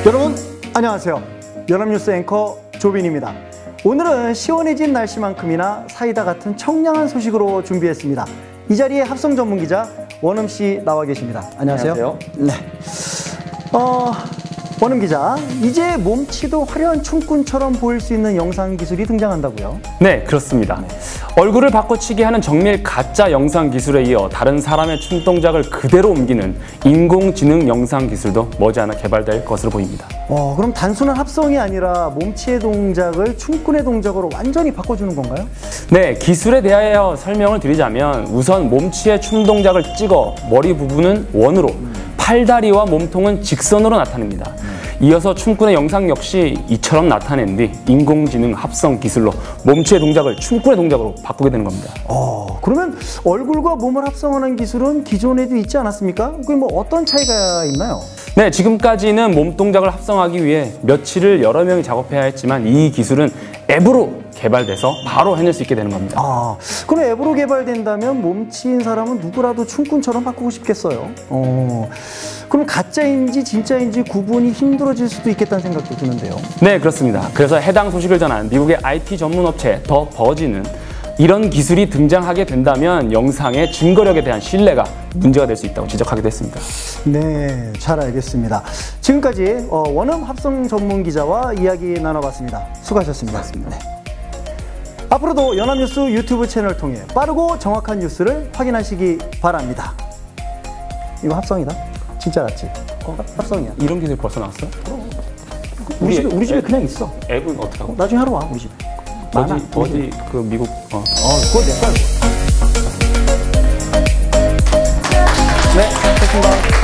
여러분 안녕하세요. 연합뉴스 앵커 조빈입니다. 오늘은 시원해진 날씨만큼이나 사이다 같은 청량한 소식으로 준비했습니다. 이 자리에 합성 전문기자 원음 씨 나와 계십니다. 안녕하세요. 안녕하세요. 네. 원음 기자, 이제 몸치도 화려한 춤꾼처럼 보일 수 있는 영상 기술이 등장한다고요? 네, 그렇습니다. 얼굴을 바꿔치기 하는 정밀 가짜 영상 기술에 이어 다른 사람의 춤 동작을 그대로 옮기는 인공지능 영상 기술도 머지않아 개발될 것으로 보입니다. 그럼 단순한 합성이 아니라 몸치의 동작을 춤꾼의 동작으로 완전히 바꿔주는 건가요? 네, 기술에 대하여 설명을 드리자면 우선 몸치의 춤 동작을 찍어 머리 부분은 원으로, 팔다리와 몸통은 직선으로 나타냅니다. 이어서 춤꾼의 영상 역시 이처럼 나타낸 뒤 인공지능 합성 기술로 몸치의 동작을 춤꾼의 동작으로 바꾸게 되는 겁니다. 그러면 얼굴과 몸을 합성하는 기술은 기존에도 있지 않았습니까? 그게 뭐 어떤 차이가 있나요? 네, 지금까지는 몸 동작을 합성하기 위해 며칠을 여러 명이 작업해야 했지만 이 기술은 앱으로 개발돼서 바로 해낼 수 있게 되는 겁니다. 그럼 앱으로 개발된다면 몸치인 사람은 누구라도 춤꾼처럼 바꾸고 싶겠어요. 그럼 가짜인지 진짜인지 구분이 힘들어질 수도 있겠다는 생각도 드는데요. 네, 그렇습니다. 그래서 해당 소식을 전한 미국의 IT 전문 업체 더 버지는 이런 기술이 등장하게 된다면 영상의 증거력에 대한 신뢰가 문제가 될 수 있다고 지적하기도 했습니다. 네, 잘 알겠습니다. 지금까지 원음 합성 전문 기자와 이야기 나눠봤습니다. 수고하셨습니다. 고맙습니다. 네. 앞으로도 연합뉴스 유튜브 채널을 통해 빠르고 정확한 뉴스를 확인하시기 바랍니다. 이거 합성이다? 진짜 같지? 합성이야. 이런 기술 벌써 나왔어? 우리 집에 그냥 있어. 앱은 어떻게 하고? 나중에 하러 와, 우리 집에. 어디 그 미국 그거 내 거야. 네, 됐습니다.